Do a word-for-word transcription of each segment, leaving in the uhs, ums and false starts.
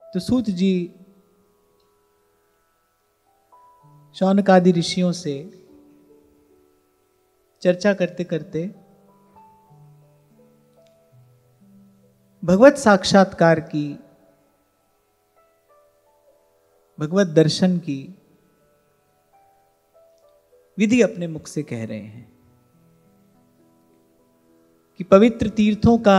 तो सूत जी शौनक आदि ऋषियों से चर्चा करते करते भगवत साक्षात्कार की, भगवत दर्शन की विधि अपने मुख से कह रहे हैं कि पवित्र तीर्थों का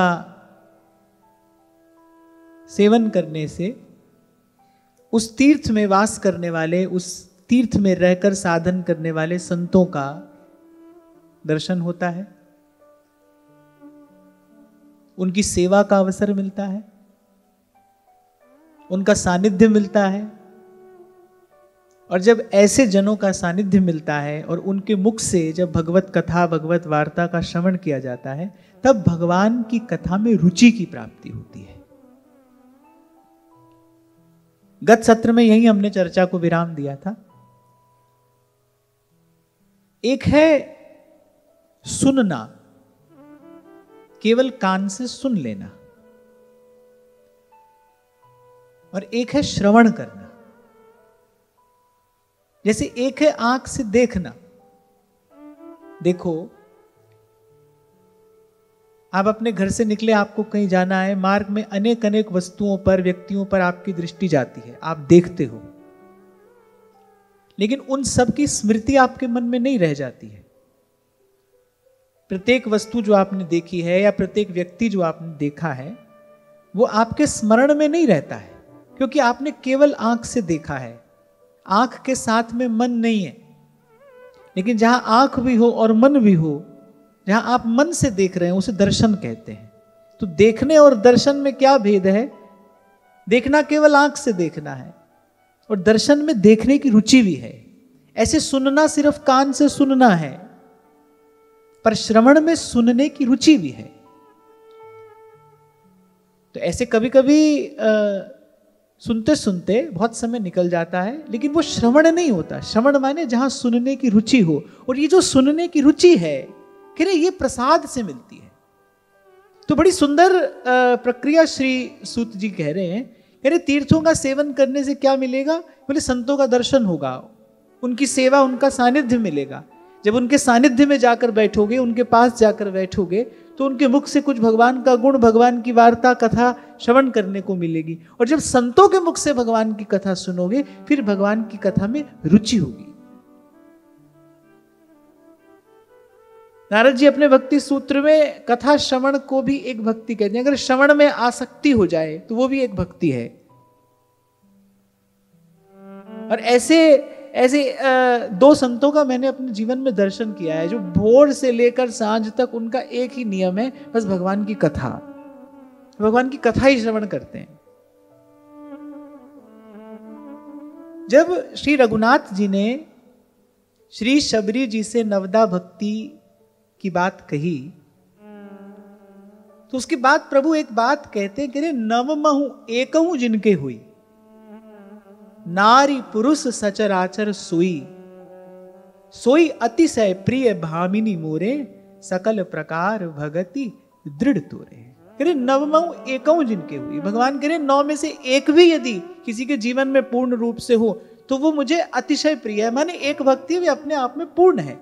सेवन करने से उस तीर्थ में वास करने वाले, उस तीर्थ में रहकर साधन करने वाले संतों का दर्शन होता है, उनकी सेवा का अवसर मिलता है, उनका सानिध्य मिलता है। और जब ऐसे जनों का सानिध्य मिलता है और उनके मुख से जब भगवत कथा, भगवत वार्ता का श्रवण किया जाता है, तब भगवान की कथा में रुचि की प्राप्ति होती है। गत सत्र में यही हमने चर्चा को विराम दिया था। एक है सुनना, केवल कान से सुन लेना, और एक है श्रवण करना। जैसे एक है आंख से देखना। देखो, आप अपने घर से निकले, आपको कहीं जाना है, मार्ग में अनेक अनेक वस्तुओं पर, व्यक्तियों पर आपकी दृष्टि जाती है, आप देखते हो, लेकिन उन सब की स्मृति आपके मन में नहीं रह जाती है। प्रत्येक वस्तु जो आपने देखी है या प्रत्येक व्यक्ति जो आपने देखा है, वो आपके स्मरण में नहीं रहता है, क्योंकि आपने केवल आंख से देखा है। आंख के साथ में मन नहीं है। लेकिन जहां आंख भी हो और मन भी हो, जहां आप मन से देख रहे हैं, उसे दर्शन कहते हैं। तो देखने और दर्शन में क्या भेद है? देखना केवल आंख से देखना है, और दर्शन में देखने की रुचि भी है। ऐसे सुनना सिर्फ कान से सुनना है, पर श्रवण में सुनने की रुचि भी है। तो ऐसे कभी कभी आ, सुनते सुनते बहुत समय निकल जाता है, लेकिन वो श्रवण नहीं होता। श्रवण माने जहां सुनने की रुचि हो, और ये जो सुनने की रुचि है, कह रहे ये प्रसाद से मिलती है। तो बड़ी सुंदर प्रक्रिया श्री सूत जी कह रहे हैं। कह रहे तीर्थों का सेवन करने से क्या मिलेगा? बोले संतों का दर्शन होगा, उनकी सेवा, उनका सानिध्य मिलेगा। जब उनके सानिध्य में जाकर बैठोगे, उनके पास जाकर बैठोगे, तो उनके मुख से कुछ भगवान का गुण, भगवान की वार्ता, कथा श्रवण करने को मिलेगी। और जब संतों के मुख से भगवान की कथा सुनोगे, फिर भगवान की कथा में रुचि होगी। नारद जी अपने भक्ति सूत्र में कथा श्रवण को भी एक भक्ति कहते हैं। अगर श्रवण में आसक्ति हो जाए तो वो भी एक भक्ति है। और ऐसे ऐसे दो संतों का मैंने अपने जीवन में दर्शन किया है, जो भोर से लेकर सांझ तक उनका एक ही नियम है, बस भगवान की कथा, भगवान की कथा ही श्रवण करते हैं। जब श्री रघुनाथ जी ने श्री शबरी जी से नवदा भक्ति की बात कही, तो उसके बाद प्रभु एक बात कहते हैं कि नवमहु एकहु जिनके हुई, नारी पुरुष सचराचर सोई, सोई अतिशय प्रिय भामिनी मोरे, सकल प्रकार भगति दृढ़ तोरे। करे नवमहु एकहु जिनके हुई, भगवान करे नौ में से एक भी यदि किसी के जीवन में पूर्ण रूप से हो, तो वो मुझे अतिशय प्रिय है। माने एक भक्ति भी अपने आप में पूर्ण है।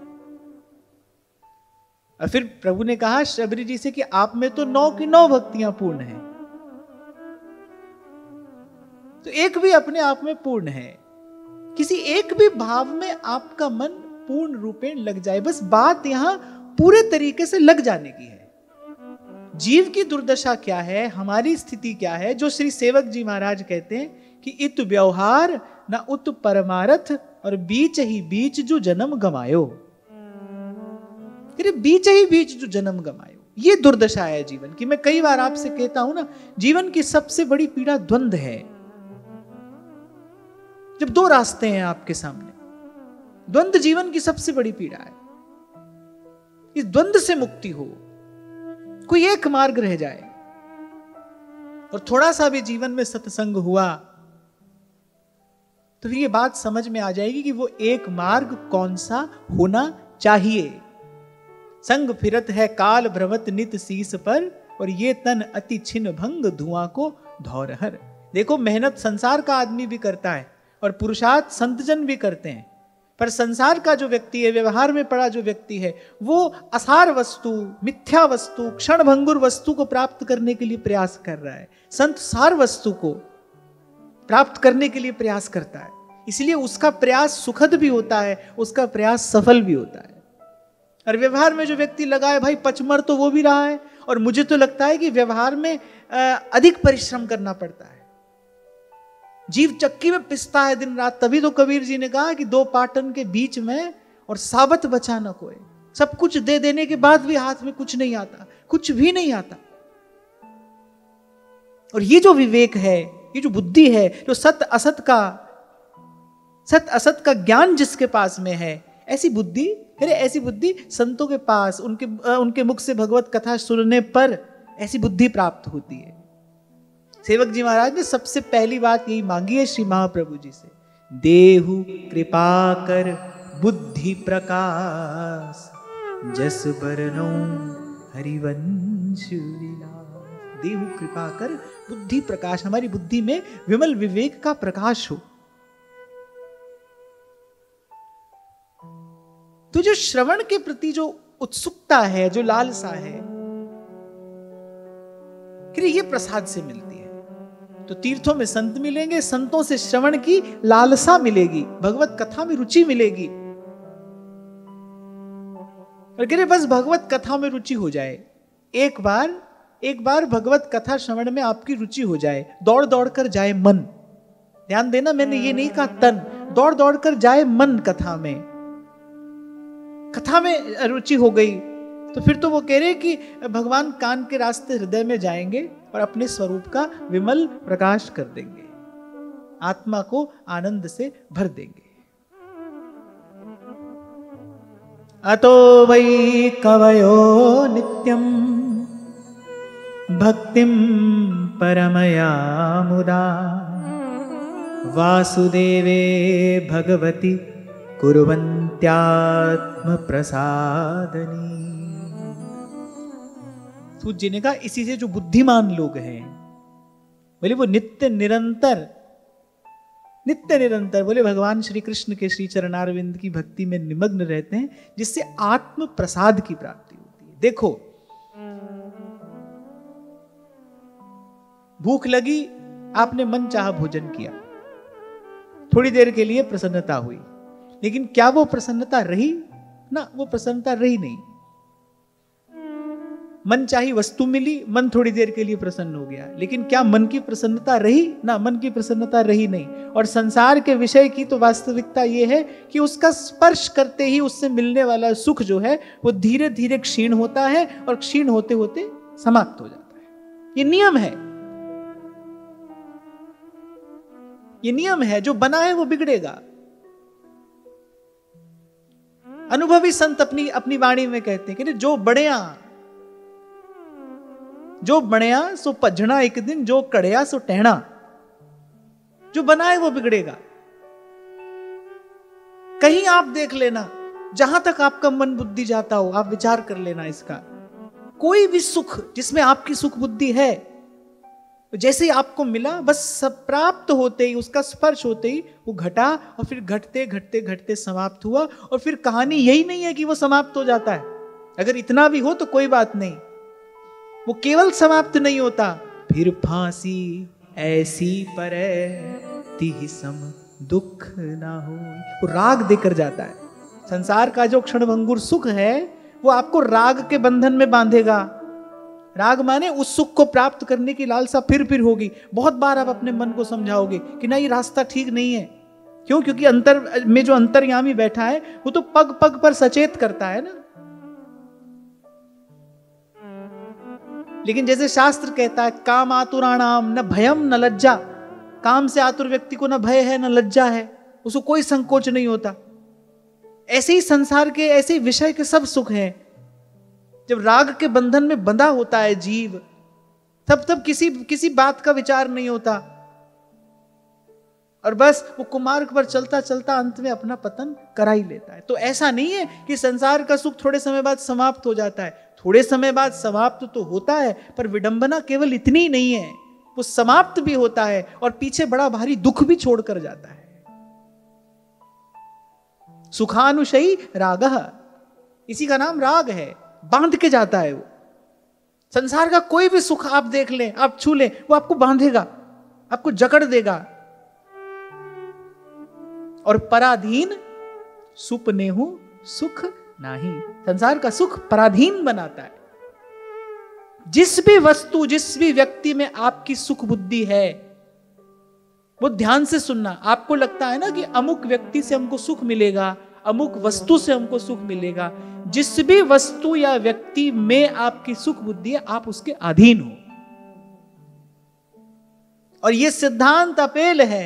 और फिर प्रभु ने कहा शबरी जी से कि आप में तो नौ की नौ भक्तियां पूर्ण हैं, तो एक भी अपने आप में पूर्ण है। किसी एक भी भाव में आपका मन पूर्ण रूपेण लग जाए, बस बात यहां पूरे तरीके से लग जाने की है। जीव की दुर्दशा क्या है, हमारी स्थिति क्या है, जो श्री सेवक जी महाराज कहते हैं कि इत व्यवहार न उत परमारथ, और बीच ही बीच जो जन्म गमायो। बीच ही बीच जो जन्म गमायो, ये दुर्दशा है जीवन की। मैं कई बार आपसे कहता हूं ना, जीवन की सबसे बड़ी पीड़ा द्वंद्व है। जब दो रास्ते हैं आपके सामने, द्वंद्व जीवन की सबसे बड़ी पीड़ा है। इस द्वंद्व से मुक्ति हो, कोई एक मार्ग रह जाए, और थोड़ा सा भी जीवन में सत्संग हुआ, तो फिर ये बात समझ में आ जाएगी कि वो एक मार्ग कौन सा होना चाहिए। संग फिरत है काल भ्रमत नित शीस पर, और ये तन अति छिन्न भंग धुआं को धौरहर। देखो मेहनत संसार का आदमी भी करता है और पुरुषार्थ संतजन भी करते हैं, पर संसार का जो व्यक्ति है, व्यवहार में पड़ा जो व्यक्ति है, वो असार वस्तु, मिथ्या वस्तु, क्षणभंगुर वस्तु को प्राप्त करने के लिए प्रयास कर रहा है। संत सार वस्तु को प्राप्त करने के लिए प्रयास करता है, इसलिए उसका प्रयास सुखद भी होता है, उसका प्रयास सफल भी होता है। और व्यवहार में जो व्यक्ति लगा है, भाई पचमर तो वो भी रहा है, और मुझे तो लगता है कि व्यवहार में अधिक परिश्रम करना पड़ता है, जीव चक्की में पिसता है दिन रात। तभी तो कबीर जी ने कहा कि दो पाटन के बीच में और साबत बचा न कोई। सब कुछ दे देने के बाद भी हाथ में कुछ नहीं आता, कुछ भी नहीं आता। और ये जो विवेक है, ये जो बुद्धि है, जो सत असत का सत असत का ज्ञान जिसके पास में है, ऐसी बुद्धि, अरे ऐसी बुद्धि संतों के पास, उनके उनके मुख से भगवत कथा सुनने पर ऐसी बुद्धि प्राप्त होती है। सेवक जी महाराज ने सबसे पहली बात यही मांगी है श्री महाप्रभु जी से, देहु कृपा कर बुद्धि प्रकाश, जस बरनो हरिवंश विलास। देहु कृपा कर बुद्धि प्रकाश, हमारी बुद्धि में विमल विवेक का प्रकाश हो। तो जो श्रवण के प्रति जो उत्सुकता है, जो लालसा है, ये प्रसाद से मिलती है। तो तीर्थों में संत मिलेंगे, संतों से श्रवण की लालसा मिलेगी, भगवत कथा में रुचि मिलेगी। और कह रहे बस भगवत कथा में रुचि हो जाए, एक बार एक बार भगवत कथा श्रवण में आपकी रुचि हो जाए, दौड़ दौड़ कर जाए मन। ध्यान देना, मैंने ये नहीं कहा तन, दौड़ दौड़ कर जाए मन कथा में। कथा में रुचि हो गई तो फिर तो वो कह रहे कि भगवान कान के रास्ते हृदय में जाएंगे और अपने स्वरूप का विमल प्रकाश कर देंगे, आत्मा को आनंद से भर देंगे। अतो वै कवयो नित्यम भक्तिम परमया मुदा, वासुदेवे भगवती कुर्वन्त्यात्म प्रसादनी। सूत जी ने कहा इसी से जो बुद्धिमान लोग हैं, बोले वो नित्य निरंतर नित्य निरंतर बोले भगवान श्री कृष्ण के श्री चरणारविंद की भक्ति में निमग्न रहते हैं, जिससे आत्म प्रसाद की प्राप्ति होती है। देखो भूख लगी, आपने मन चाहा भोजन किया, थोड़ी देर के लिए प्रसन्नता हुई, लेकिन क्या वो प्रसन्नता रही? ना, वो प्रसन्नता रही नहीं। मन चाही वस्तु मिली, मन थोड़ी देर के लिए प्रसन्न हो गया, लेकिन क्या मन की प्रसन्नता रही? ना, मन की प्रसन्नता रही नहीं। और संसार के विषय की तो वास्तविकता ये है कि उसका स्पर्श करते ही उससे मिलने वाला सुख जो है वो धीरे धीरे क्षीण होता है और क्षीण होते होते समाप्त हो जाता है। ये नियम है, ये नियम है, जो बना है वो बिगड़ेगा। अनुभवी संत अपनी अपनी वाणी में कहते हैं कि जो बड़िया जो बड़िया सो पजना एक दिन, जो कड़िया सो टहना। जो बना है वो बिगड़ेगा। कहीं आप देख लेना, जहां तक आपका मन बुद्धि जाता हो, आप विचार कर लेना इसका। कोई भी सुख जिसमें आपकी सुख बुद्धि है, जैसे ही आपको मिला, बस सब प्राप्त होते ही, उसका स्पर्श होते ही वो घटा और फिर घटते घटते घटते समाप्त हुआ। और फिर कहानी यही नहीं है कि वो समाप्त हो जाता है। अगर इतना भी हो तो कोई बात नहीं, वो केवल समाप्त नहीं होता, फिर फांसी ऐसी पर तिहि सम दुख ना हो, वो राग देकर जाता है। संसार का जो क्षणभंगुर सुख है वो आपको राग के बंधन में बांधेगा। राग माने उस सुख को प्राप्त करने की लालसा फिर फिर होगी। बहुत बार आप अपने मन को समझाओगे कि ना ये रास्ता ठीक नहीं है। क्यों? क्योंकि अंतर में जो अंतर्यामी बैठा है वो तो पग पग पर सचेत करता है ना। लेकिन जैसे शास्त्र कहता है, काम आतुराणाम न भयम न लज्जा। काम से आतुर व्यक्ति को न भय है न लज्जा है, उसको कोई संकोच नहीं होता। ऐसे ही संसार के ऐसे ही विषय के सब सुख हैं। जब राग के बंधन में बंधा होता है जीव, तब तब किसी किसी बात का विचार नहीं होता और बस वो कुमार्ग पर चलता चलता अंत में अपना पतन करा ही लेता है। तो ऐसा नहीं है कि संसार का सुख थोड़े समय बाद समाप्त हो जाता है। थोड़े समय बाद समाप्त तो होता है, पर विडंबना केवल इतनी ही नहीं है, वो समाप्त भी होता है और पीछे बड़ा भारी दुख भी छोड़कर जाता है। सुखानुशयी रागः, इसी का नाम राग है, बांध के जाता है वो। संसार का कोई भी सुख आप देख लें, आप छू लें, वो आपको बांधेगा, आपको जकड़ देगा। और पराधीन सुपनेहु सुख नाही, संसार का सुख पराधीन बनाता है। जिस भी वस्तु, जिस भी व्यक्ति में आपकी सुख बुद्धि है, वो ध्यान से सुनना। आपको लगता है ना कि अमुक व्यक्ति से हमको सुख मिलेगा, अमुक वस्तु से हमको सुख मिलेगा। जिस भी वस्तु या व्यक्ति में आपकी सुख बुद्धि है, आप उसके अधीन हो। और यह सिद्धांत अपेल है,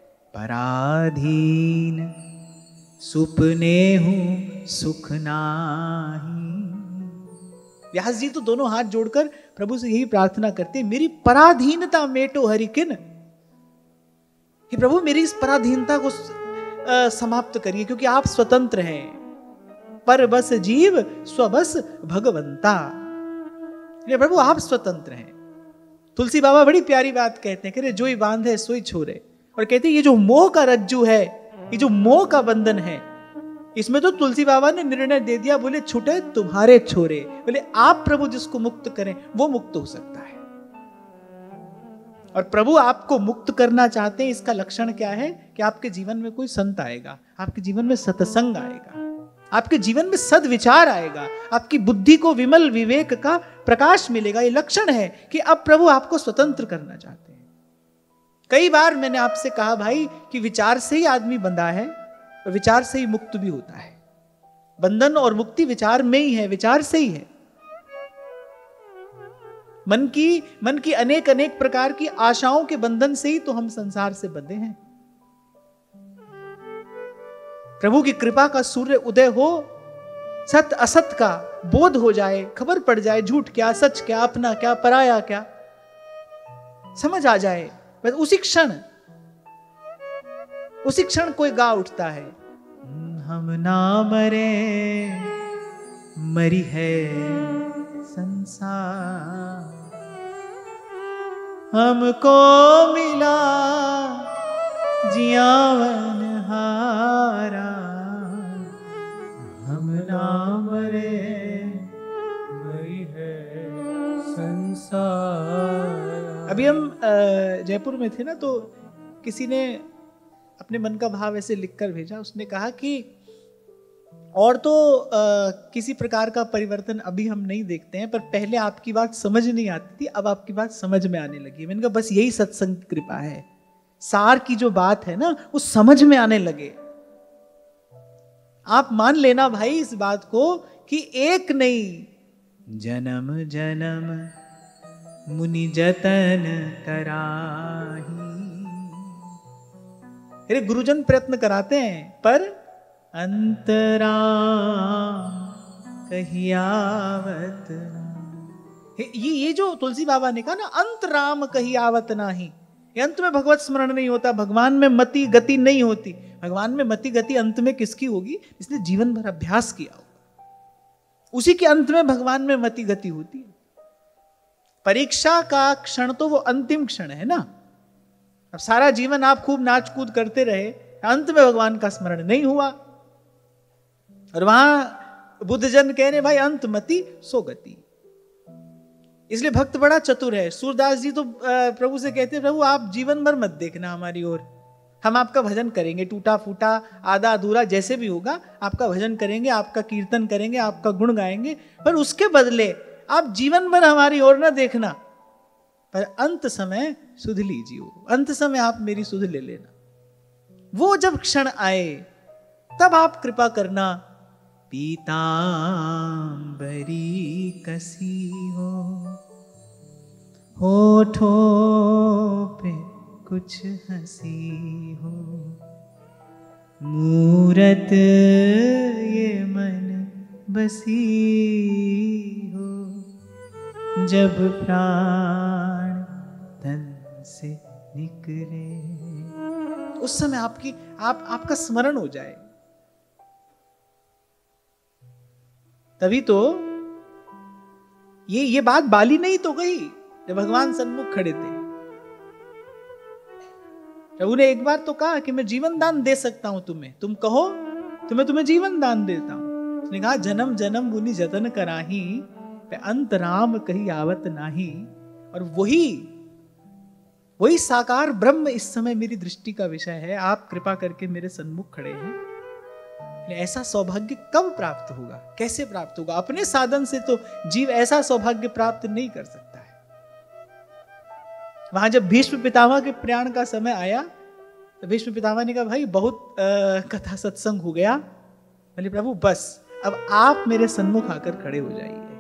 पराधीन सुपनेहु सुख नाही। व्यास जी तो दोनों हाथ जोड़कर प्रभु से यही प्रार्थना करते, मेरी पराधीनता मेटो हरिकिन। कि प्रभु मेरी इस पराधीनता को आ, समाप्त करिए, क्योंकि आप स्वतंत्र हैं। पर बस जीव स्वबस भगवंता, प्रभु आप स्वतंत्र हैं। तुलसी बाबा बड़ी प्यारी बात कहते हैं, जो ही बांधे सोई छोरे। और कहते हैं ये जो मोह का रज्जू है, ये जो मोह का बंधन है, इसमें तो तुलसी बाबा ने निर्णय दे दिया, बोले छूटे तुम्हारे छोरे। बोले आप प्रभु जिसको मुक्त करें वो मुक्त हो सकता है। और प्रभु आपको मुक्त करना चाहते हैं। इसका लक्षण क्या है कि आपके जीवन में कोई संत आएगा, आपके जीवन में सत्संग आएगा, आपके जीवन में सद्विचार आएगा, आपकी बुद्धि को विमल विवेक का प्रकाश मिलेगा। ये लक्षण है कि अब प्रभु आपको स्वतंत्र करना चाहते हैं। कई बार मैंने आपसे कहा भाई कि विचार से ही आदमी बंधा है और विचार से ही मुक्त भी होता है। बंधन और मुक्ति विचार में ही है, विचार से ही है। मन की मन की अनेक अनेक प्रकार की आशाओं के बंधन से ही तो हम संसार से बंधे हैं। प्रभु की कृपा का सूर्य उदय हो, सत्य असत का बोध हो जाए, खबर पड़ जाए, झूठ क्या सच क्या, अपना क्या पराया क्या समझ आ जाए, बस उसी क्षण उसी क्षण कोई गा उठता है, हम ना मरे मरी है संसार, हमको मिला जियावन हारा, हम ना मरे मरी है संसार। अभी हम जयपुर में थे ना, तो किसी ने अपने मन का भाव ऐसे लिखकर भेजा। उसने कहा कि और तो आ, किसी प्रकार का परिवर्तन अभी हम नहीं देखते हैं, पर पहले आपकी बात समझ नहीं आती थी, अब आपकी बात समझ में आने लगी। मैंने कहा बस यही सत्संग की कृपा है, सार की जो बात है ना वो समझ में आने लगे। आप मान लेना भाई इस बात को कि एक नहीं जन्म जन्म मुनि जतन कराही। अरे गुरुजन प्रयत्न कराते हैं, पर अंतराम कहियावत। ये ये जो तुलसी बाबा ने कहा ना, अंतराम कहियावत नाही, ये अंत में भगवत स्मरण नहीं होता, भगवान में मति गति नहीं होती। भगवान में मति गति अंत में किसकी होगी? इसने जीवन भर अभ्यास किया होगा, उसी के अंत में भगवान में मति गति होती है। परीक्षा का क्षण तो वो अंतिम क्षण है ना। अब सारा जीवन आप खूब नाच कूद करते रहे, अंत में भगवान का स्मरण नहीं हुआ, और वहां बुद्ध जन कह रहे भाई अंत मति सो गति। इसलिए भक्त बड़ा चतुर है। सूरदास जी तो प्रभु से कहते प्रभु आप जीवन भर मत देखना हमारी ओर, हम आपका भजन करेंगे, टूटा फूटा आधा अधूरा जैसे भी होगा आपका भजन करेंगे, आपका कीर्तन करेंगे, आपका गुण गाएंगे, पर उसके बदले आप जीवन भर हमारी ओर ना देखना, पर अंत समय सुध लीजिए, अंत समय आप मेरी सुध ले लेना। वो जब क्षण आए तब आप कृपा करना। पीतांबरी कसी हो, होठों पे कुछ हंसी हो, मूरत ये मन बसी हो, जब प्राण तन से निकले, उस समय आपकी आप आपका स्मरण हो जाए। तभी तो ये ये बात बाली नहीं तो गई जब भगवान सन्मुख खड़े थे। प्रभु ने एक बार तो कहा कि मैं जीवन दान दे सकता हूं तुम्हें, तुम कहो तो मैं तुम्हें जीवन दान देता हूं। उसने कहा जन्म जन्म मुनि जतन कराही, पे अंत राम कहीं आवत नाही। और वही वही साकार ब्रह्म इस समय मेरी दृष्टि का विषय है, आप कृपा करके मेरे सन्मुख खड़े हैं। ऐसा सौभाग्य कब प्राप्त होगा, कैसे प्राप्त होगा? अपने साधन से तो जीव ऐसा सौभाग्य प्राप्त नहीं कर सकता है। वहां जब भीष्म पितामह के प्रयाण का समय आया तो भीष्म पितामह ने कहा भाई बहुत आ, कथा सत्संग हो गया। बोले प्रभु बस अब आप मेरे सन्मुख आकर खड़े हो जाइए,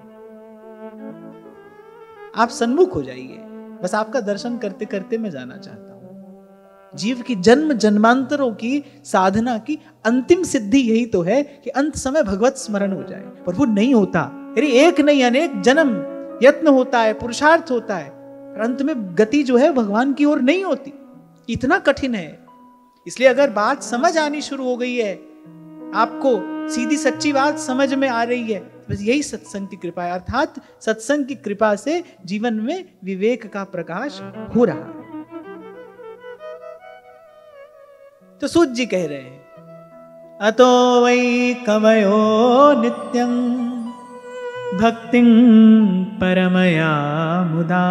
आप सन्मुख हो जाइए, बस आपका दर्शन करते करते मैं जाना चाहता हूं। जीव की जन्म जन्मांतरों की साधना की अंतिम सिद्धि यही तो है कि अंत समय भगवत स्मरण हो जाए, पर वो नहीं होता। अरे एक नहीं अनेक जन्म यत्न होता है, पुरुषार्थ होता है, पर अंत में गति जो है भगवान की ओर नहीं होती। इतना कठिन है। इसलिए अगर बात समझ आनी शुरू हो गई है, आपको सीधी सच्ची बात समझ में आ रही है, बस यही सत्संग की कृपा है। अर्थात सत्संग की कृपा से जीवन में विवेक का प्रकाश हो रहा है। तो सूत जी कह रहे हैं अतो वै कवयो नित्यं भक्तिं परमया मुदा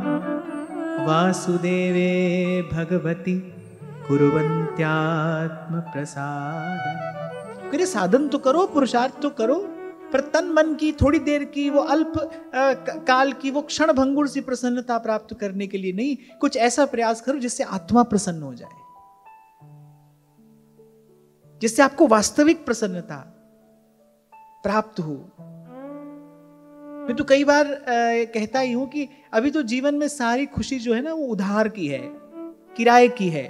वासुदेवे भगवती कुर्वन्त्यात्म प्रसाद। करे साधन तो करो, पुरुषार्थ तो करो, पर तन मन की थोड़ी देर की वो अल्प आ, काल की वो क्षण भंगुर सी प्रसन्नता प्राप्त करने के लिए नहीं, कुछ ऐसा प्रयास करो जिससे आत्मा प्रसन्न हो जाए, जिससे आपको वास्तविक प्रसन्नता प्राप्त हो। मैं तो कई बार आ, कहता ही हूं कि अभी तो जीवन में सारी खुशी जो है ना वो उधार की है, किराए की है,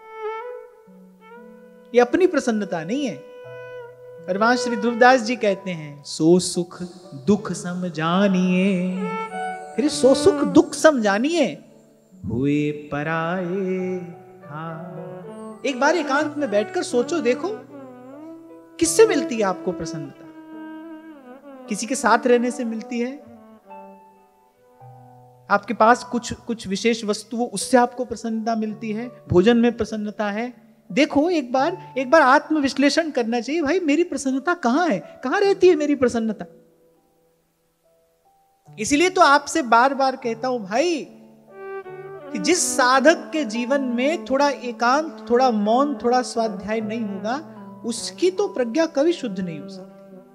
ये अपनी प्रसन्नता नहीं है। और वहां श्री ध्रुवदास जी कहते हैं सो सुख दुख समझानिए, फिर सो सुख दुख समझानिए हुए पराए। हाँ, एक बार एकांत में बैठकर सोचो, देखो किससे मिलती है आपको प्रसन्नता? किसी के साथ रहने से मिलती है, आपके पास कुछ कुछ विशेष वस्तु हो उससे आपको प्रसन्नता मिलती है, भोजन में प्रसन्नता है। देखो एक बार एक बार आत्मविश्लेषण करना चाहिए, भाई मेरी प्रसन्नता कहां है, कहां रहती है मेरी प्रसन्नता? इसीलिए तो आपसे बार बार कहता हूं भाई कि जिस साधक के जीवन में थोड़ा एकांत, थोड़ा मौन, थोड़ा स्वाध्याय नहीं होगा, उसकी तो प्रज्ञा कभी शुद्ध नहीं हो सकती।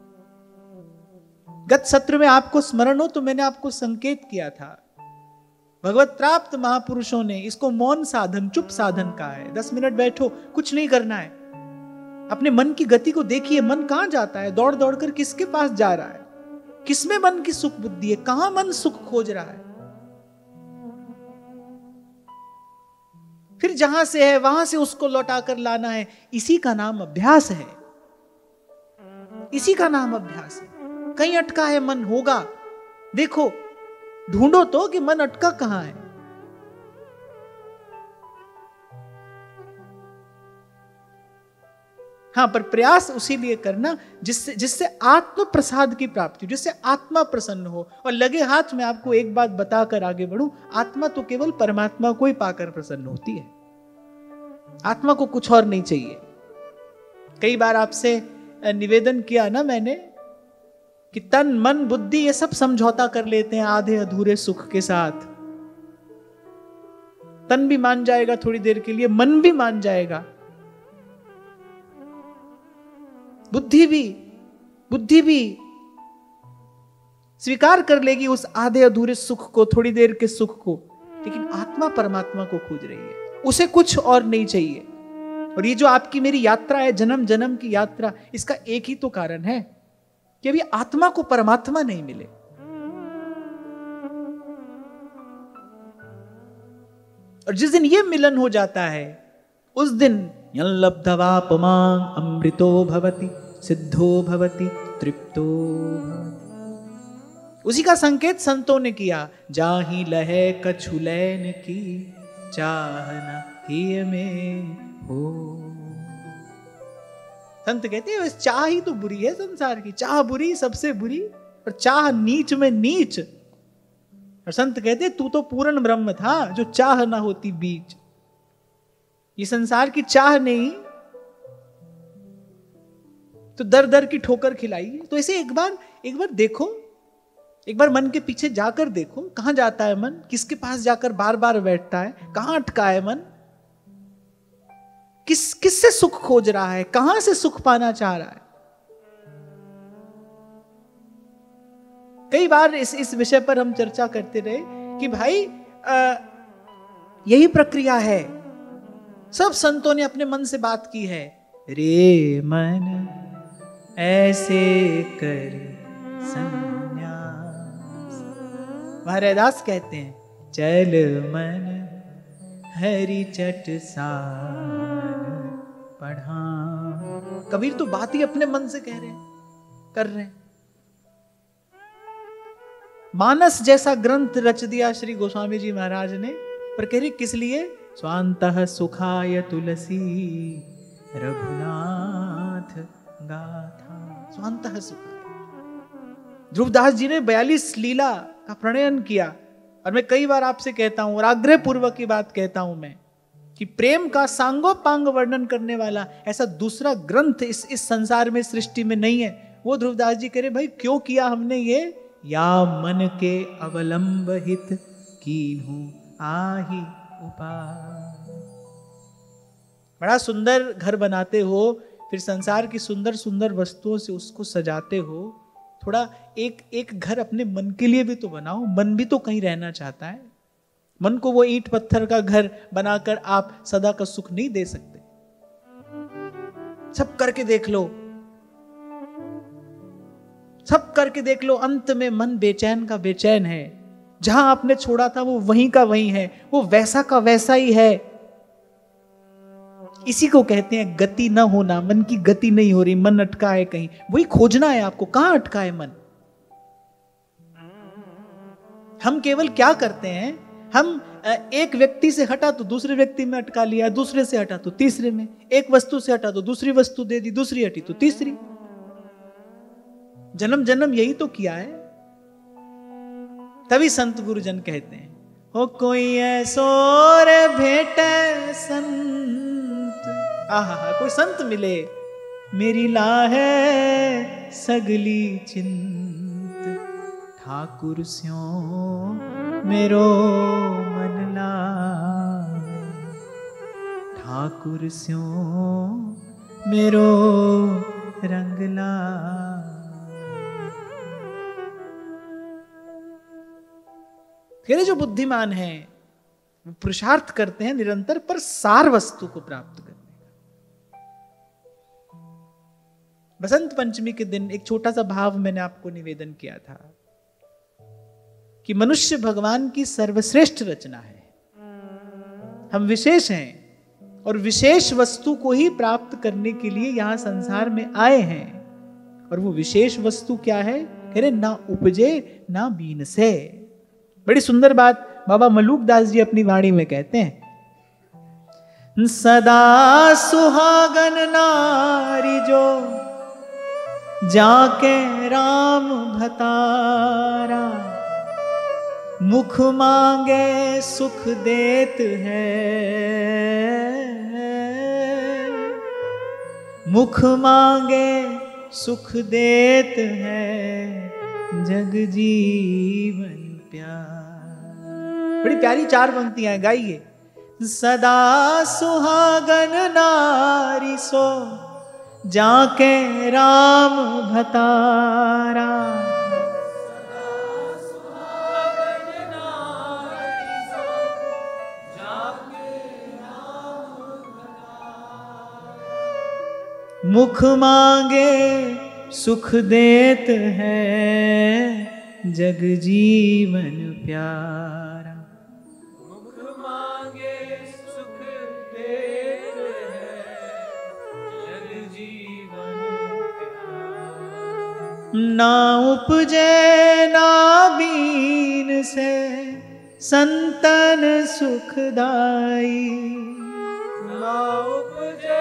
गत सत्र में आपको स्मरण हो तो मैंने आपको संकेत किया था, भगवत प्राप्त महापुरुषों ने इसको मौन साधन, चुप साधन कहा है। दस मिनट बैठो, कुछ नहीं करना है, अपने मन की गति को देखिए, मन कहां जाता है, दौड़ दौड़ कर किसके पास जा रहा है, किसमें मन की सुख बुद्धि है, कहां मन सुख खोज रहा है। फिर जहां से है वहां से उसको लौटा कर लाना है। इसी का नाम अभ्यास है, इसी का नाम अभ्यास है। कहीं अटका है मन, होगा, देखो ढूंढो तो कि मन अटका कहां है। हां, पर प्रयास उसी लिए करना जिससे जिससे आत्म प्रसाद की प्राप्ति, जिससे आत्मा प्रसन्न हो। और लगे हाथ में आपको एक बात बताकर आगे बढ़ूं, आत्मा तो केवल परमात्मा को ही पाकर प्रसन्न होती है, आत्मा को कुछ और नहीं चाहिए। कई बार आपसे निवेदन किया ना मैंने कि तन मन बुद्धि ये सब समझौता कर लेते हैं आधे अधूरे सुख के साथ। तन भी मान जाएगा थोड़ी देर के लिए, मन भी मान जाएगा, बुद्धि भी बुद्धि भी स्वीकार कर लेगी उस आधे अधूरे सुख को, थोड़ी देर के सुख को। लेकिन आत्मा परमात्मा को खोज रही है, उसे कुछ और नहीं चाहिए। और ये जो आपकी मेरी यात्रा है, जन्म जन्म की यात्रा, इसका एक ही तो कारण है कि अभी आत्मा को परमात्मा नहीं मिले। और जिस दिन ये मिलन हो जाता है, उस दिन यल्लब्धवापमां अमृतो भवति सिद्धो भवति तृप्तो भवति। उसी का संकेत संतों ने किया, जाहि लहे कछुलैन की चाहना ही में हो। संत कहते हैं चाह ही तो बुरी है संसार की, चाह बुरी सबसे बुरी, और चाह नीच में नीच। और संत कहते तू तो पूर्ण ब्रह्म था जो चाह ना होती बीच। ये संसार की चाह नहीं तो दर दर की ठोकर खिलाई। तो ऐसे एक बार एक बार देखो, एक बार मन के पीछे जाकर देखो, कहां जाता है मन, किसके पास जाकर बार बार बैठता है, कहां अटका है मन, किस किससे सुख खोज रहा है, कहां से सुख पाना चाह रहा है। कई बार इस इस विषय पर हम चर्चा करते रहे कि भाई आ, यही प्रक्रिया है। सब संतों ने अपने मन से बात की है। रे मन ऐसे कर संन्यास, महाराज कहते हैं चल मन हरि चट सान पढ़ा। कबीर तो बात ही अपने मन से कह रहे हैं, कर रहे हैं। मानस जैसा ग्रंथ रच दिया श्री गोस्वामी जी महाराज ने, पर कह रही किस लिए? स्वांतः सुखाय तुलसी रघुनाथ गाथा। स्वांतः सुखाय। ध्रुवदास जी ने बयालीस लीला का प्रणयन किया। और मैं कई बार आपसे कहता हूं और आग्रह पूर्वक की बात कहता हूं मैं कि प्रेम का सांगोपांग वर्णन करने वाला ऐसा दूसरा ग्रंथ इस इस संसार में, सृष्टि में नहीं है। वो ध्रुवदास जी कह रहे भाई क्यों किया हमने ये? या मन के अवलंब हित कीन्हू आही उपाय। बड़ा सुंदर घर बनाते हो, फिर संसार की सुंदर सुंदर वस्तुओं से उसको सजाते हो। थोड़ा एक एक घर अपने मन के लिए भी तो बनाओ। मन भी तो कहीं रहना चाहता है। मन को वो ईंट पत्थर का घर बनाकर आप सदा का सुख नहीं दे सकते। सब करके देख लो, सब करके देख लो, अंत में मन बेचैन का बेचैन है। जहां आपने छोड़ा था वो वहीं का वहीं है, वो वैसा का वैसा ही है। इसी को कहते हैं गति न होना। मन की गति नहीं हो रही, मन अटका है कहीं। वही खोजना है आपको, कहां अटका है मन। हम केवल क्या करते हैं, हम एक व्यक्ति से हटा तो दूसरे व्यक्ति में अटका लिया, दूसरे से हटा तो तीसरे में, एक वस्तु से हटा तो दूसरी वस्तु दे दी, दूसरी हटी तो तीसरी। जन्म जन्म यही तो किया है। तभी संत गुरुजन कहते हैं हो कोई ऐसो रे भेटे संत। आहा हा, कोई संत मिले मेरी लाहे सगली चिंत। ठाकुर स्यों मेरो मन लाए, ठाकुर स्यों मेरो रंग लाए। फिर जो बुद्धिमान हैं वो पुरुषार्थ करते हैं निरंतर, पर सार वस्तु को प्राप्त करने का। बसंत पंचमी के दिन एक छोटा सा भाव मैंने आपको निवेदन किया था कि मनुष्य भगवान की सर्वश्रेष्ठ रचना है। हम विशेष हैं और विशेष वस्तु को ही प्राप्त करने के लिए यहां संसार में आए हैं। और वो विशेष वस्तु क्या है? कह रहे ना उपजे ना बीन से। बड़ी सुंदर बात बाबा मलूक दास जी अपनी वाणी में कहते हैं, सदा सुहागन नारी जो जाके राम भतारा, मुख मांगे सुख देत है, मुख मांगे सुख देत है, जग जीवन प्यार। बड़ी प्यारी चार पंक्तियां गाइए। सदा सुहागन नारी सो जाके राम भतारा, मुख मांगे सुख देत है, जग जीवन प्यारा। मुख मांगे सुख देत है, जग जीवन प्यारा। ना उपजे ना बीन से संतन सुखदाई, ना उपजे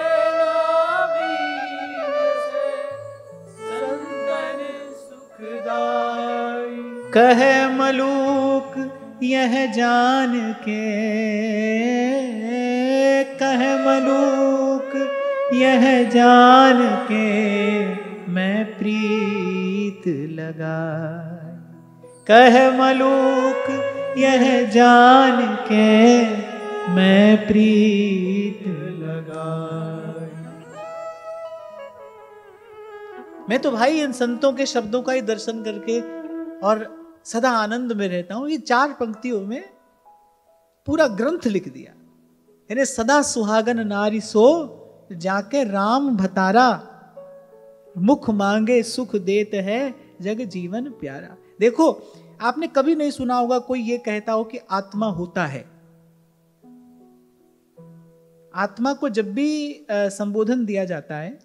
कहे मलूक यह जान के, कहे कह मलूक यह जान के मैं प्रीत लगाए, कह मलूक यह जान के मैं प्रीत लगाए। मैं तो भाई इन संतों के शब्दों का ही दर्शन करके और सदा आनंद में रहता हूं। ये चार पंक्तियों में पूरा ग्रंथ लिख दिया। यानी सदा सुहागन नारी सो जाके राम भतारा, मुख मांगे सुख देत है जग जीवन प्यारा। देखो, आपने कभी नहीं सुना होगा कोई ये कहता हो कि आत्मा होता है। आत्मा को जब भी संबोधन दिया जाता है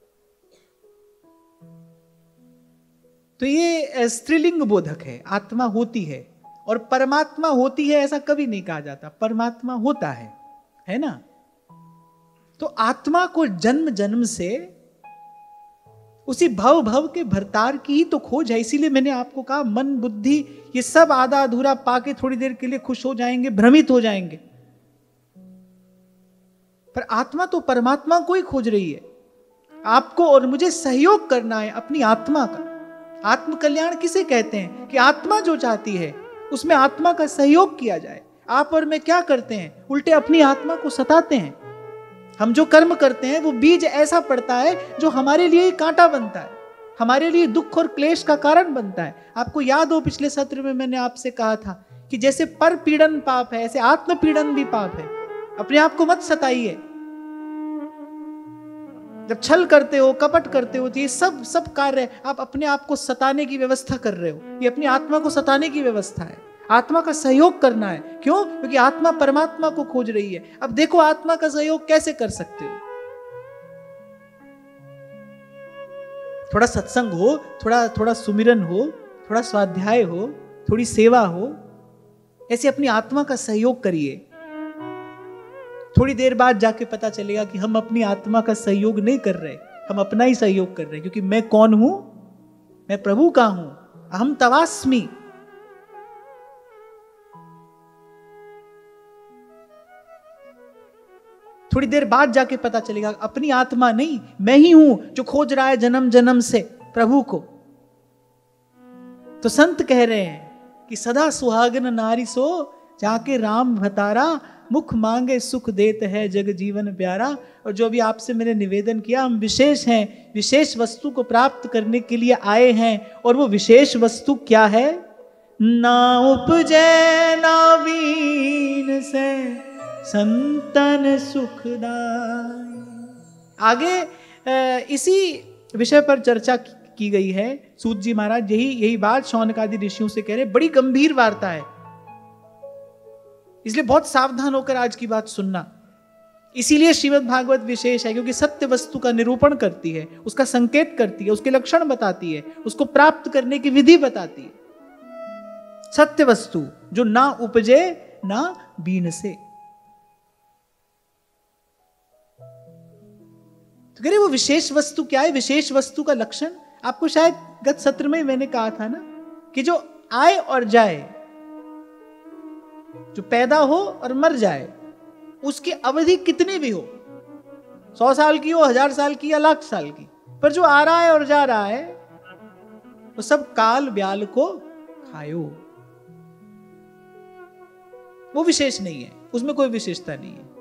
तो ये स्त्रीलिंग बोधक है, आत्मा होती है। और परमात्मा होती है ऐसा कभी नहीं कहा जाता, परमात्मा होता है, है ना। तो आत्मा को जन्म जन्म से उसी भव भव के भरतार की ही तो खोज है। इसीलिए मैंने आपको कहा मन बुद्धि ये सब आधा अधूरा पाके थोड़ी देर के लिए खुश हो जाएंगे, भ्रमित हो जाएंगे, पर आत्मा तो परमात्मा को ही खोज रही है। आपको और मुझे सहयोग करना है अपनी आत्मा का। आत्म कल्याण किसे कहते हैं? कि आत्मा जो चाहती है उसमें आत्मा का सहयोग किया जाए। आप और मैं क्या करते हैं? उल्टे अपनी आत्मा को सताते हैं। हम जो कर्म करते हैं वो बीज ऐसा पड़ता है जो हमारे लिए कांटा बनता है, हमारे लिए दुख और क्लेश का कारण बनता है। आपको याद हो पिछले सत्र में मैंने आपसे कहा था कि जैसे पर पीड़न पाप है ऐसे आत्म पीड़न भी पाप है। अपने आप को मत सताइए। जब छल करते हो, कपट करते हो, तो ये सब सब कार्य आप अपने आप को सताने की व्यवस्था कर रहे हो। ये अपनी आत्मा को सताने की व्यवस्था है। आत्मा का सहयोग करना है। क्यों? क्योंकि आत्मा परमात्मा को खोज रही है। अब देखो आत्मा का सहयोग कैसे कर सकते हो। थोड़ा सत्संग हो, थोड़ा थोड़ा सुमिरन हो, थोड़ा स्वाध्याय हो, थोड़ी सेवा हो, ऐसे अपनी आत्मा का सहयोग करिए। थोड़ी देर बाद जाके पता चलेगा कि हम अपनी आत्मा का सहयोग नहीं कर रहे, हम अपना ही सहयोग कर रहे हैं। क्योंकि मैं कौन हूं? मैं प्रभु का हूं। अहम तवास्मि। थोड़ी देर बाद जाके पता चलेगा अपनी आत्मा नहीं, मैं ही हूं जो खोज रहा है जन्म जन्म से प्रभु को। तो संत कह रहे हैं कि सदा सुहागन नारी सो जाके राम भतारा, मुख मांगे सुख देत है जग जीवन प्यारा। और जो भी आपसे मैंने निवेदन किया, हम विशेष हैं, विशेष वस्तु को प्राप्त करने के लिए आए हैं। और वो विशेष वस्तु क्या है? ना उपजै ना बीन से संतन सुखदाई। आगे इसी विषय पर चर्चा की गई है। सूत जी महाराज यही यही बात शौनक आदि ऋषियों से कह रहे। बड़ी गंभीर वार्ता है, इसलिए बहुत सावधान होकर आज की बात सुनना। इसीलिए श्रीमद् भागवत विशेष है, क्योंकि सत्य वस्तु का निरूपण करती है, उसका संकेत करती है, उसके लक्षण बताती है, उसको प्राप्त करने की विधि बताती है। सत्य वस्तु जो ना उपजे ना बीन से। तो कह रहे वो विशेष वस्तु क्या है? विशेष वस्तु का लक्षण आपको शायद गत सत्र में मैंने कहा था ना, कि जो आए और जाए, जो पैदा हो और मर जाए, उसकी अवधि कितनी भी हो, सौ साल की हो, हजार साल की या लाख साल की, पर जो आ रहा है और जा रहा है वो सब काल ब्याल को खायो। वो विशेष नहीं है, उसमें कोई विशेषता नहीं है।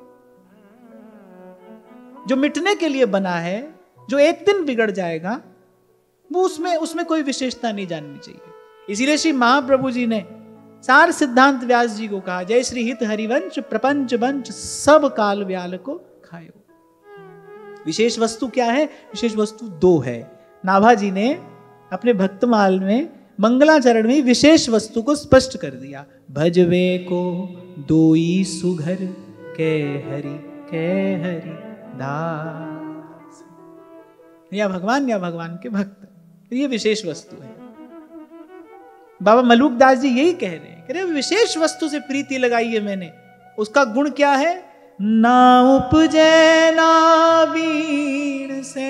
जो मिटने के लिए बना है, जो एक दिन बिगड़ जाएगा, वो उसमें उसमें कोई विशेषता नहीं जाननी चाहिए। इसीलिए श्री महाप्रभु जी ने सार सिद्धांत व्यास जी को कहा, जय श्री हित हरिवंश प्रपंच वंश सब काल व्याल को खायो। विशेष वस्तु क्या है? विशेष वस्तु दो है। नाभा जी ने अपने भक्तमाल में मंगलाचरण में विशेष वस्तु को स्पष्ट कर दिया। भजवे को दोई सुघर के हरि के हरि दास, या भगवान या भगवान के भक्त, ये विशेष वस्तु है। बाबा मलूक दास जी यही कह रहे हैं, कह रहे विशेष वस्तु से प्रीति लगाई है मैंने। उसका गुण क्या है? ना उपजे ना बीन से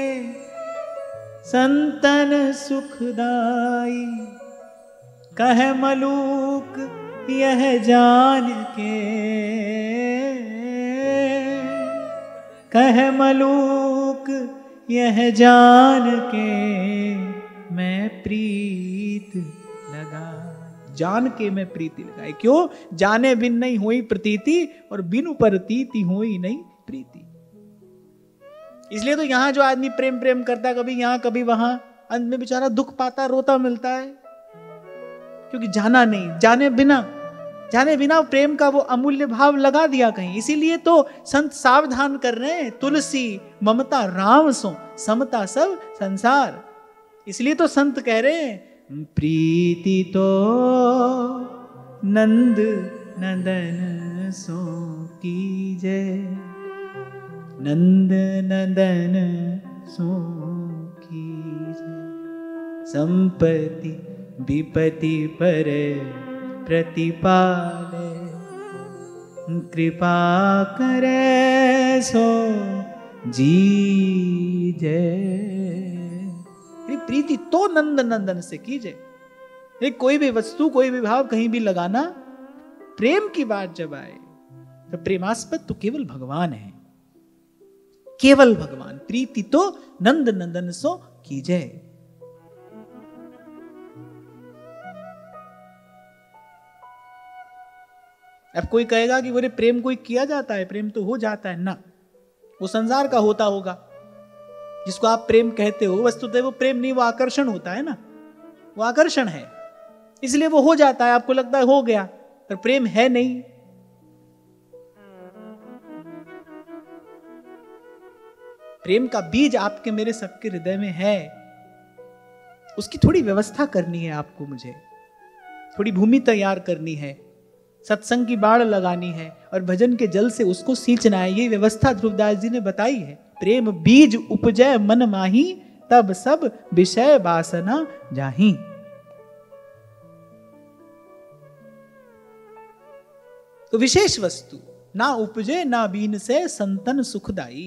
संतन सुखदाई, कह मलूक यह जान के कह मलूक यह जान के मैं प्रीत लगा। जान के मैं प्रीति लगाई। क्यों? जाने बिन नहीं हुई प्रतीति और बिनु परतीति हुई नहीं प्रीति। इसलिए तो यहां जो आदमी प्रेम प्रेम करता है, कभी यहां कभी वहां, अंत में बेचारा दुख पाता, रोता मिलता है, क्योंकि जाना नहीं, जाने बिना जाने बिना प्रेम का वो अमूल्य भाव लगा दिया कहीं। इसीलिए तो संत सावधान कर रहे हैं, तुलसी ममता राम सो समता सब संसार। इसलिए तो संत कह रहे हैं, प्रीति तो नंद नंदन सो कीजे, नंद नंदन सो कीजे, संपत्ति विपत्ति पर प्रतिपाले, कृपा करे सो जीजे। प्रीति तो नंद नंदन से कीजिए। कोई भी वस्तु, कोई भी भाव कहीं भी लगाना, प्रेम की बात जब आए तो प्रेमास्पद तो केवल भगवान है, केवल भगवान। प्रीति तो नंद नंदन सो कीजिए। अब कोई कहेगा कि बोले प्रेम कोई किया जाता है, प्रेम तो हो जाता है ना, वो संसार का होता होगा जिसको आप प्रेम कहते हो। वस्तुतः वो प्रेम नहीं, वो आकर्षण होता है ना, वो आकर्षण है, इसलिए वो हो जाता है, आपको लगता है हो गया, पर प्रेम है नहीं। प्रेम का बीज आपके मेरे सबके हृदय में है, उसकी थोड़ी व्यवस्था करनी है आपको, मुझे थोड़ी भूमि तैयार करनी है, सत्संग की बाढ़ लगानी है और भजन के जल से उसको सींचना है। ये व्यवस्था ध्रुवदास जी ने बताई है। प्रेम बीज उपजय मन माही, तब सब विषय वासना जाही। तो विशेष वस्तु ना उपजे ना बीन से संतन सुखदाई।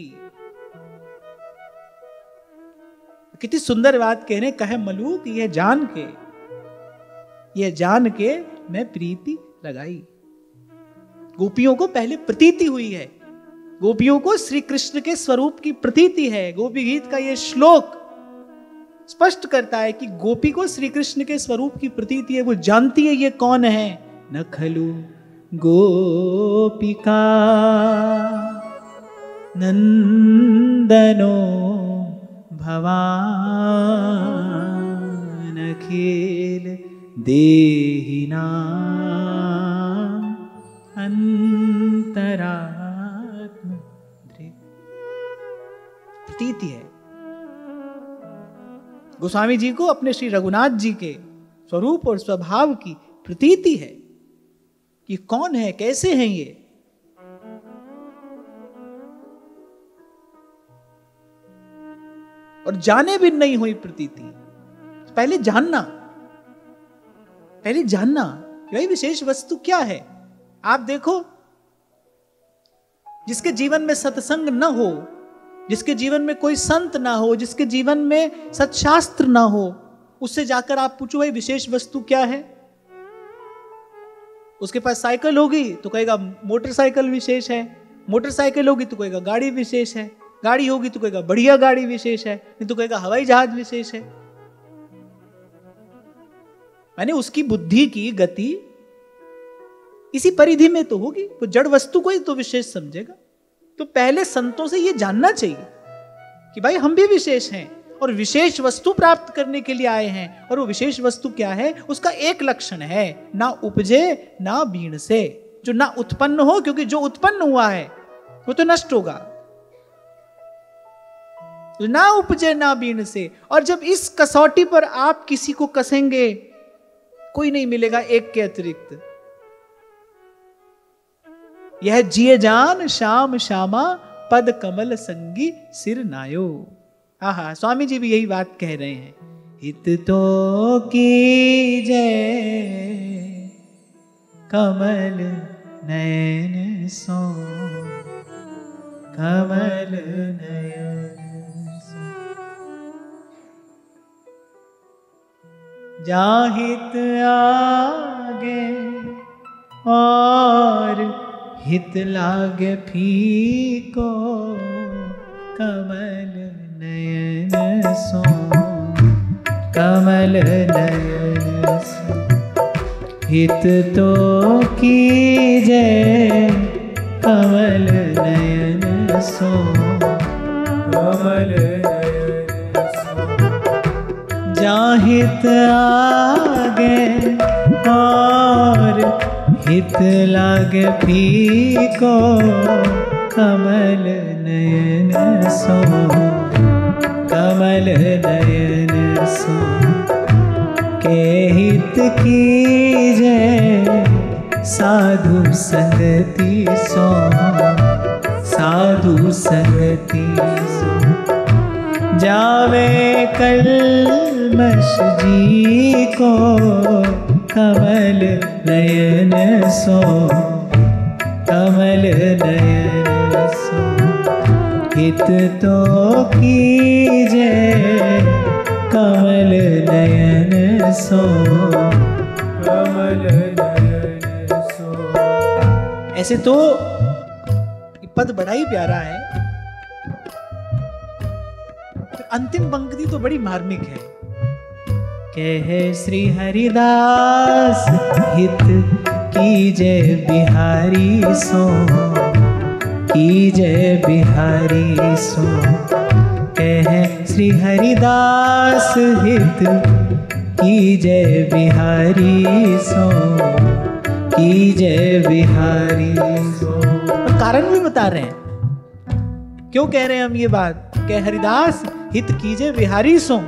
कितनी सुंदर बात कह रहे, कहे मलूक यह जान के, यह जान के मैं प्रीति लगाई। गोपियों को पहले प्रतीति हुई है, गोपियों को श्री कृष्ण के स्वरूप की प्रतीति है। गोपी गीत का यह श्लोक स्पष्ट करता है कि गोपी को श्री कृष्ण के स्वरूप की प्रतीति है, वो जानती है ये कौन है। न खलु गोपिका नंदनो भवान खेल देहिना अंतरात्म। प्रतीति है। गोस्वामी जी को अपने श्री रघुनाथ जी के स्वरूप और स्वभाव की प्रतीति है कि कौन है, कैसे हैं ये। और जाने भी नहीं हुई प्रतीति, पहले जानना, पहले जानना यही विशेष वस्तु क्या है। आप देखो, जिसके जीवन में सत्संग न हो, जिसके जीवन में कोई संत ना हो, जिसके जीवन में सत्शास्त्र ना हो, उससे जाकर आप पूछो भाई विशेष वस्तु क्या है। उसके पास साइकिल होगी तो कहेगा मोटरसाइकिल विशेष है, मोटरसाइकिल होगी तो कहेगा गाड़ी विशेष है, गाड़ी होगी तो कहेगा बढ़िया गाड़ी विशेष है, नहीं तो कहेगा हवाई जहाज विशेष है। माने उसकी बुद्धि की गति इसी परिधि में तो होगी, वो जड़ वस्तु को ही तो विशेष समझेगा। तो पहले संतों से ये जानना चाहिए कि भाई हम भी विशेष हैं और विशेष वस्तु प्राप्त करने के लिए आए हैं। और वो विशेष वस्तु क्या है, उसका एक लक्षण है, ना उपजे ना बीण से, जो ना उत्पन्न हो, क्योंकि जो उत्पन्न हुआ है वो तो नष्ट होगा। ना उपजे ना बीण से। और जब इस कसौटी पर आप किसी को कसेंगे, कोई नहीं मिलेगा एक के अतिरिक्त। यह जिए जान श्याम श्यामा पद कमल संगी सिर नायो। आहा, स्वामी जी भी यही बात कह रहे हैं। हित तो की जय कमल नयन सो, कमल नयन सो, जाहित आगे और हित लागे फीको, कमल नयन सो, कमल नयन सो, हित तो कीजे कमल नयन सो, कमल नयन सो, जाहित आगे और हित लागे फीको, कमल नयन सो, कमल नयन सो, के हित कीजे साधु संगति सो, साधु संगति सो, जावे कल्मष जी को, कमल नयन सो, कमल नयन सो, हित तो कीजे कमल नयन सो, कमल नयन सो। ऐसे तो ये पद बड़ा ही प्यारा है, अंतिम पंक्ति तो बड़ी मार्मिक है। कहे श्री हरिदास हित कीजे बिहारी सो, कीजे बिहारी सो, कहे श्री हरिदास हित कीजे बिहारी सो, कीजे बिहारी सो। और कारण भी बता रहे हैं, क्यों कह रहे हैं हम ये बात, कहे हरिदास हित कीजे बिहारी सो,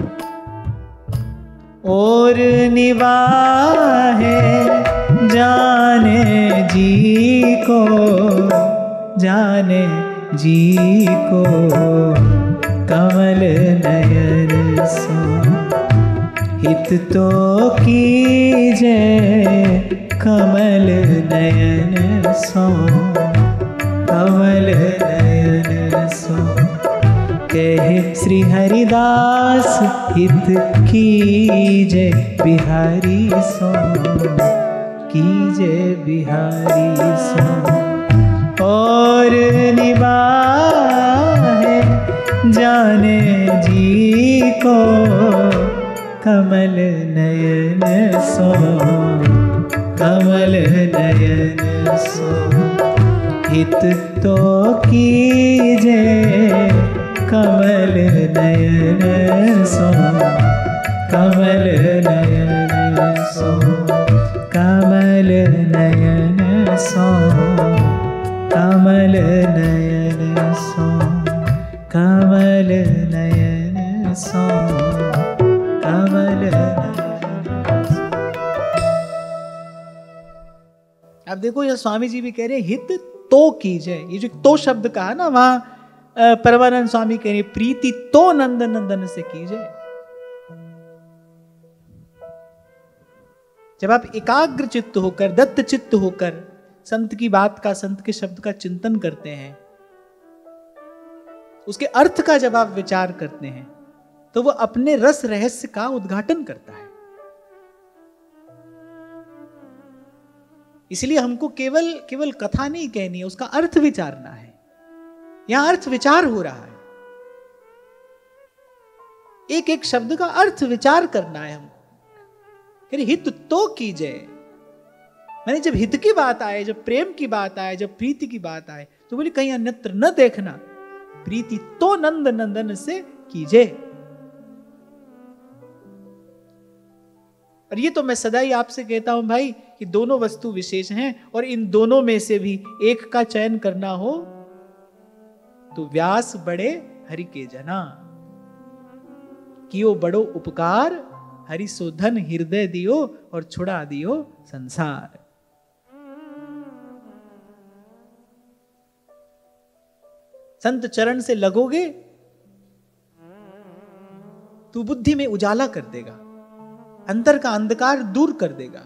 और निवाहे जाने जी को, जाने जी को, कमल नयन सो, हित तो कीजे कमल नयन सो, कमल नयन सो, कहे श्री हरिदास हित कीजे बिहारी सो, कीजे बिहारी सो, और निभाए जाने जी को, कमल नयन सो, कमल नयन सो, हित तो कीजे कमल नयन सो, कमल नयन सो, कमल नयन सो, कमल नयन सो, कमल नयन सो, कमल नयन सो। अब देखो यह स्वामी जी भी कह रहे हैं हित तो कीजिए, ये जो तो शब्द कहा ना वहां परमानंद स्वामी कह रहे प्रीति तो नंद नंदन से कीजिए। जब आप एकाग्र चित्त होकर, दत्त चित्त होकर संत की बात का, संत के शब्द का चिंतन करते हैं, उसके अर्थ का जब आप विचार करते हैं, तो वो अपने रस रहस्य का उद्घाटन करता है। इसलिए हमको केवल केवल कथा नहीं कहनी है, उसका अर्थ विचारना है। यहां अर्थ विचार हो रहा है, एक एक शब्द का अर्थ विचार करना है हमको। हित तो कीजिए, मैंने जब हित की बात आए, जब प्रेम की बात आए, जब प्रीति की बात आए, तो बोले कहीं अन्यत्र न देखना, प्रीति तो नंद नंदन से कीजिए। और ये तो मैं सदा ही आपसे कहता हूं भाई कि दोनों वस्तु विशेष हैं, और इन दोनों में से भी एक का चयन करना हो तो व्यास बड़े हरि के जना, कियो बड़ो उपकार, हरि सो धन हृदय दियो, और छुड़ा दियो संसार। संत चरण से लगोगे तू बुद्धि में उजाला कर देगा, अंतर का अंधकार दूर कर देगा।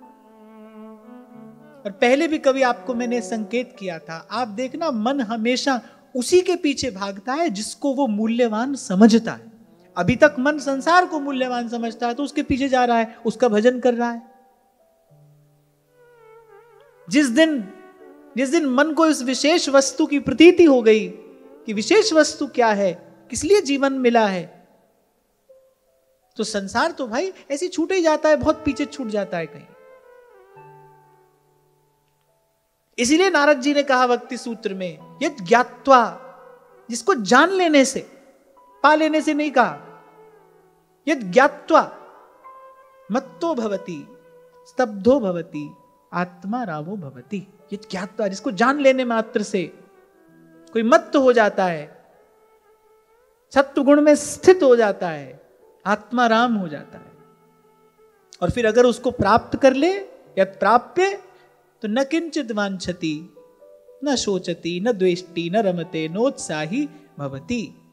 और पहले भी कभी आपको मैंने संकेत किया था, आप देखना मन हमेशा उसी के पीछे भागता है जिसको वो मूल्यवान समझता है। अभी तक मन संसार को मूल्यवान समझता है तो उसके पीछे जा रहा है, उसका भजन कर रहा है। जिस दिन जिस दिन मन को इस विशेष वस्तु की प्रतीति हो गई, कि विशेष वस्तु क्या है, किस लिए जीवन मिला है, तो संसार तो भाई ऐसे छूटे ही जाता है, बहुत पीछे छूट जाता है कहीं। इसीलिए नारद जी ने कहा भक्ति सूत्र में, यद ज्ञात्वा, जिसको जान लेने से, पा लेने से नहीं कहा, यद ज्ञात्वा मत्तो भवति स्तब्धो भवति आत्मा रामो भवति। यद ज्ञात्वा, जिसको जान लेने मात्र से कोई मत्त हो जाता है, सत्व गुण में स्थित हो जाता है, आत्मा राम हो जाता है। और फिर अगर उसको प्राप्त कर ले, यद प्राप्य, तो न किंचित वांछति, न शोचति, न द्वेष्टि, न रमते, नोत्साही भवति।